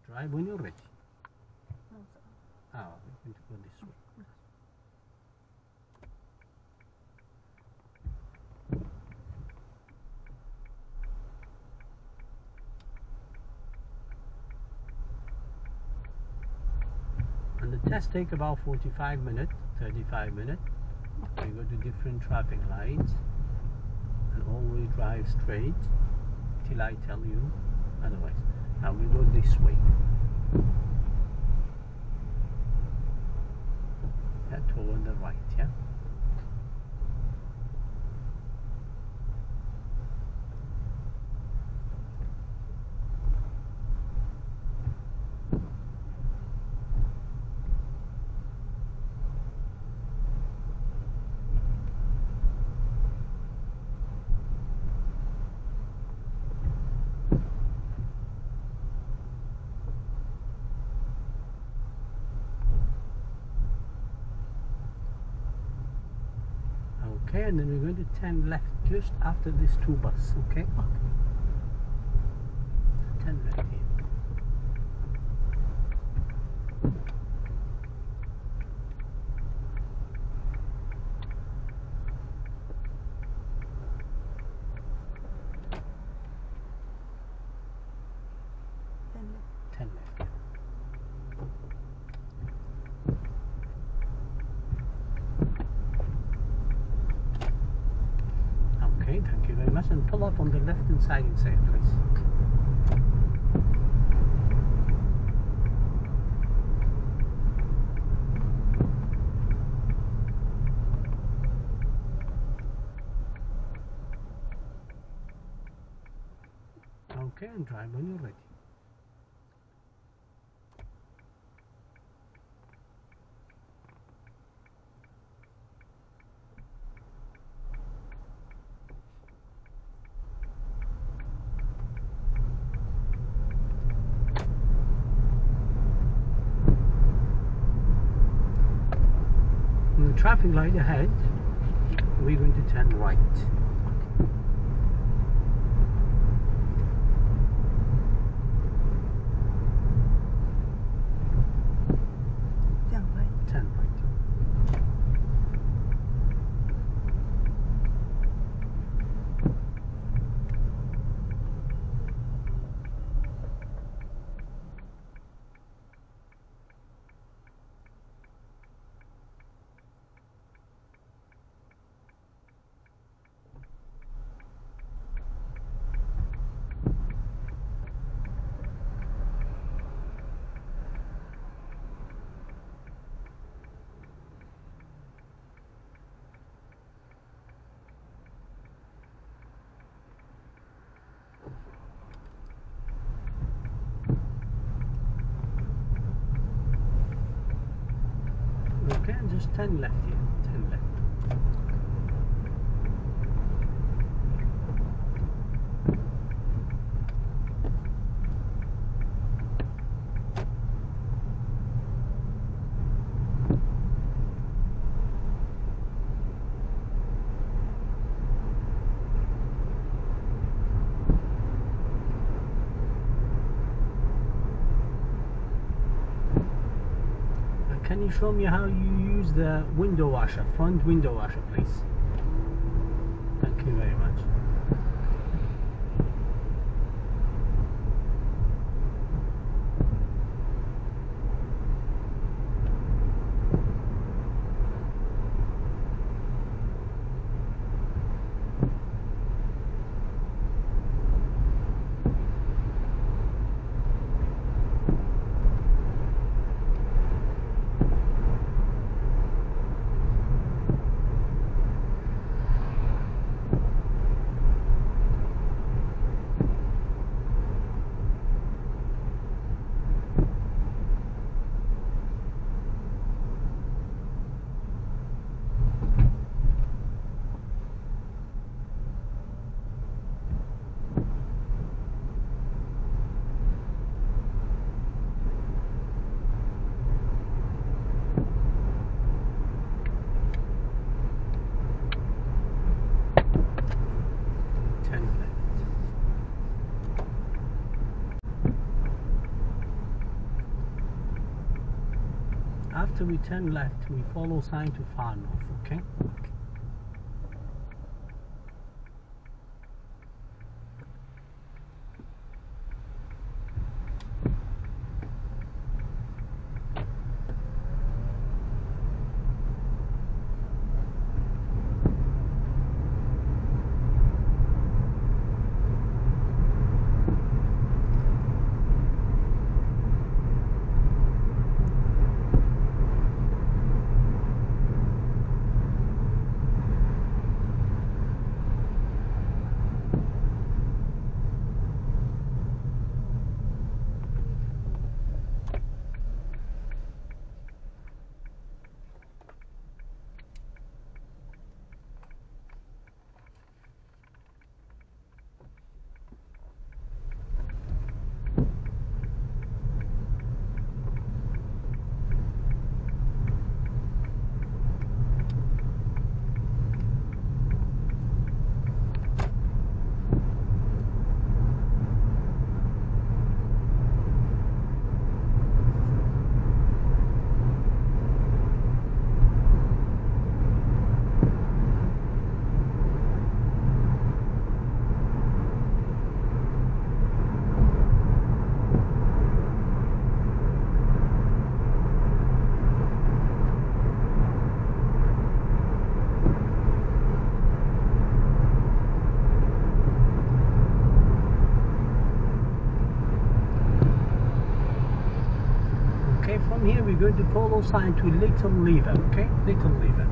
drive when you're ready. No, sir. Ah, we're going to go this way. And the test take about 45 minutes, 35 minutes. We go to different traffic lights and always drive straight till I tell you otherwise. Now we go this way. Yeah, toward the right, yeah. Okay, and then we're going to turn left just after this 2 bus, okay? 10 left here. Then left. 10 left. Okay, thank you very much. And pull up on the left hand side inside, please. Okay, and drive when you're ready. On the traffic light ahead, we're going to turn right. Turn right. Okay, and just turn left here. Turn left. Can you show me how you use the window washer, front window washer, please? Thank you very much. after we turn left, we follow sign to Farnworth, okay? Okay, from here we're going to follow sign to Little Lever, okay? Little Lever.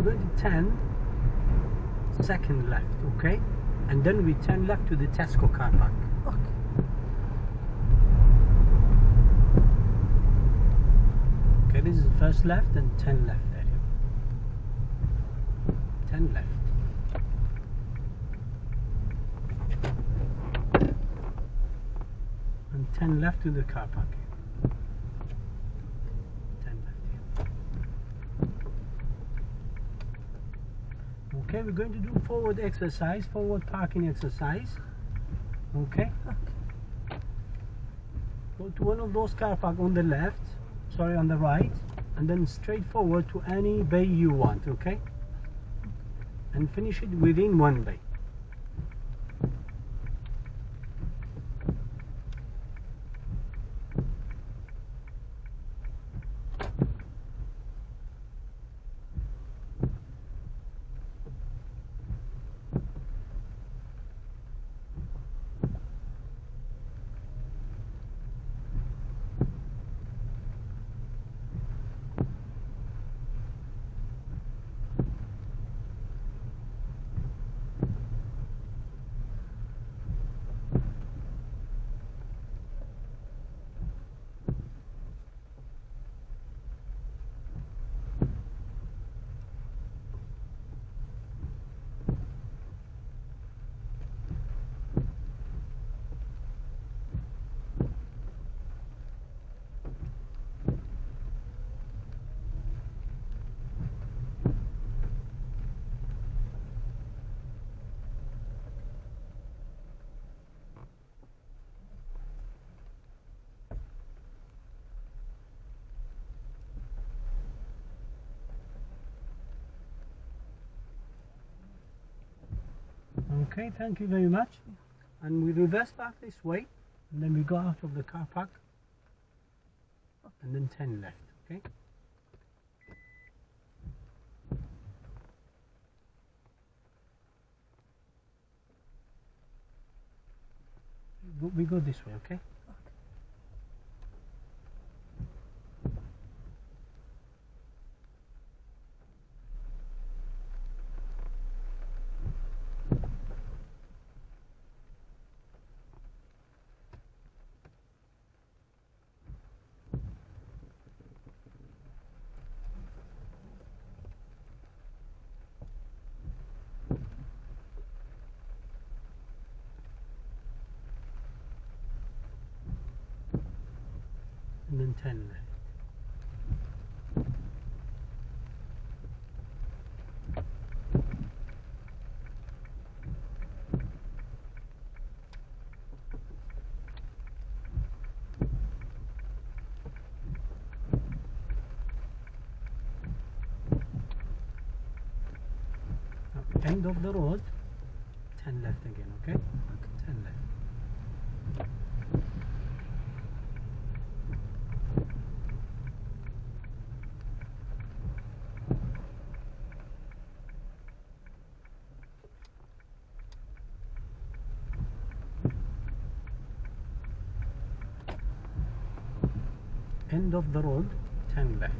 going to turn second left, okay? And then we turn left to the Tesco car park. Okay. Okay, this is the first left and 10 left there. 10 left. And 10 left to the car park. 10 left here. Okay, we're going to do forward exercise, forward parking exercise. Okay? Okay. Go to one of those car park on the left, sorry, on the right, and then straight forward to any bay you want, okay? And finish it within one bay. Okay, thank you very much. And we reverse back this way, and then we go out of the car park, and then 10 left, okay? We go this way, okay? And then 10 left. End of the road, 10 left again, okay? 10 left. End of the road, 10 left.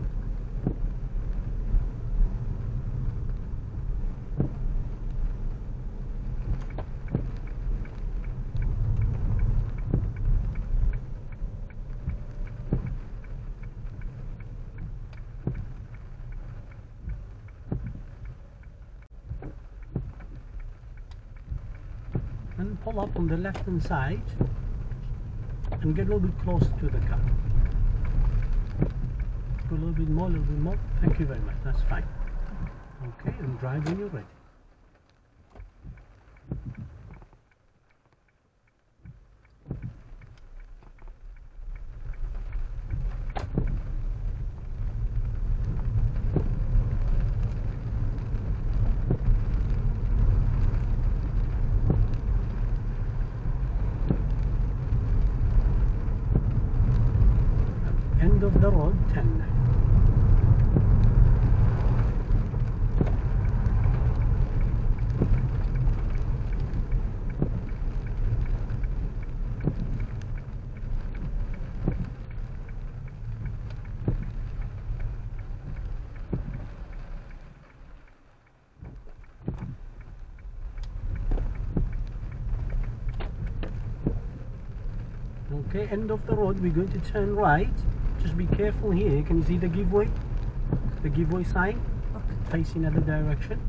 And pull up on the left hand side and get a little bit closer to the car. Go a little bit more, a little bit more. Thank you very much, that's fine. Okay, and drive when you're ready. End of the road, 10 left. Okay, end of the road, we're going to turn right. Just be careful here. Can you see the giveaway? The giveaway sign Okay. facing other direction.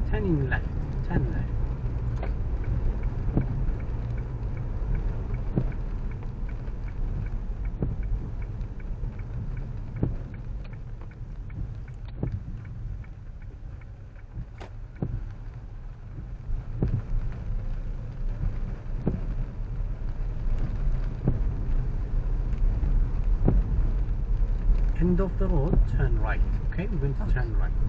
10 left, 10 left. End of the road, turn right. Okay, we're going to turn right.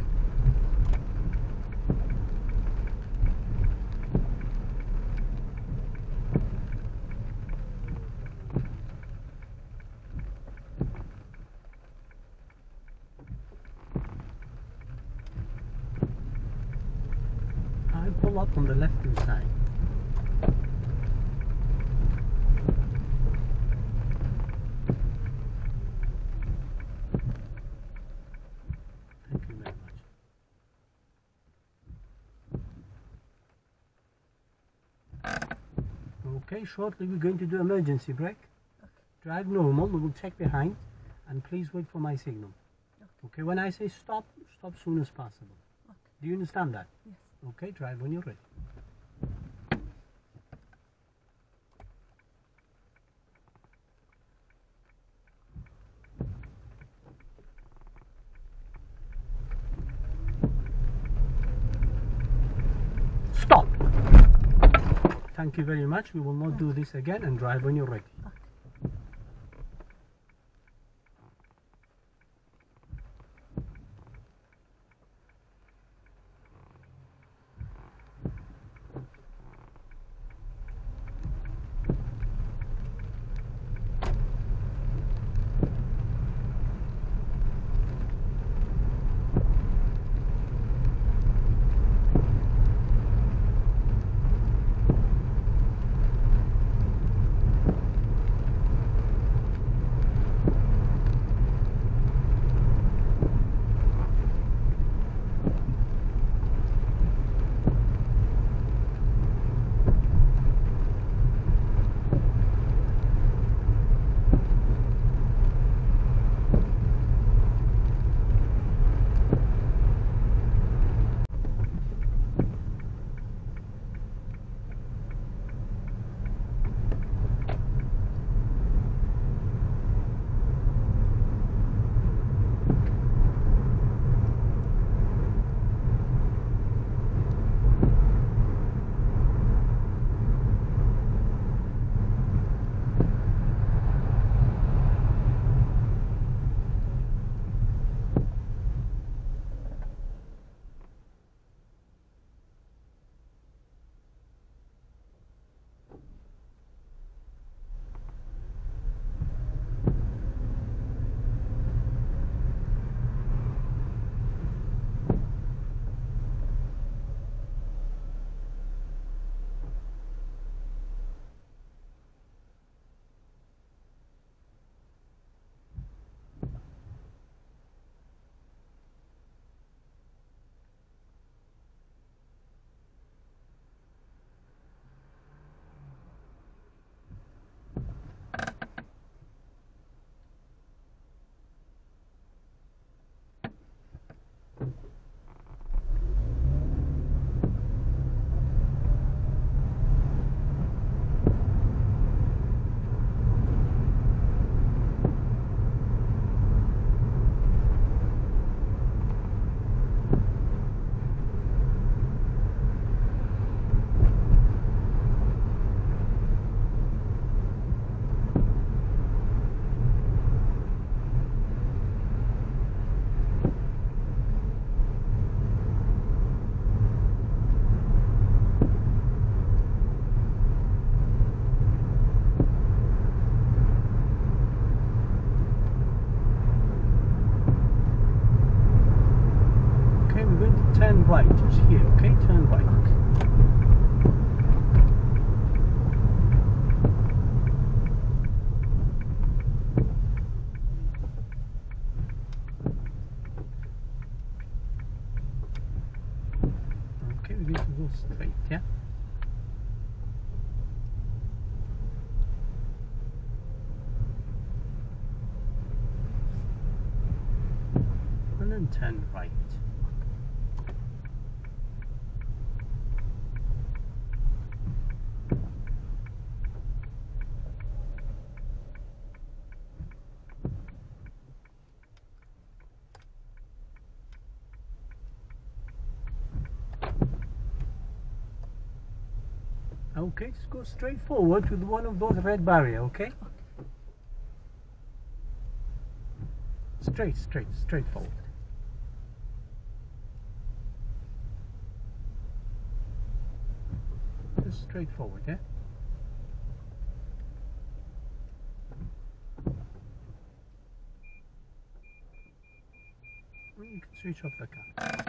I pull up on the left hand side. Thank you very much. Okay, shortly we're going to do emergency brake. Okay. Drive normal, we will check behind, and please wait for my signal. Okay, when I say stop, stop soon as possible. Okay. Do you understand that? Yes. Okay, drive when you're ready. Stop! Thank you very much. We will not do this again, and drive when you're ready. Okay. Turn right, just here, okay? Turn right. Okay, we're going to go straight, yeah? And then turn right. Okay, just go straight forward with one of those red barrier, okay? Straight forward. Just straight forward, yeah? You can switch off the car.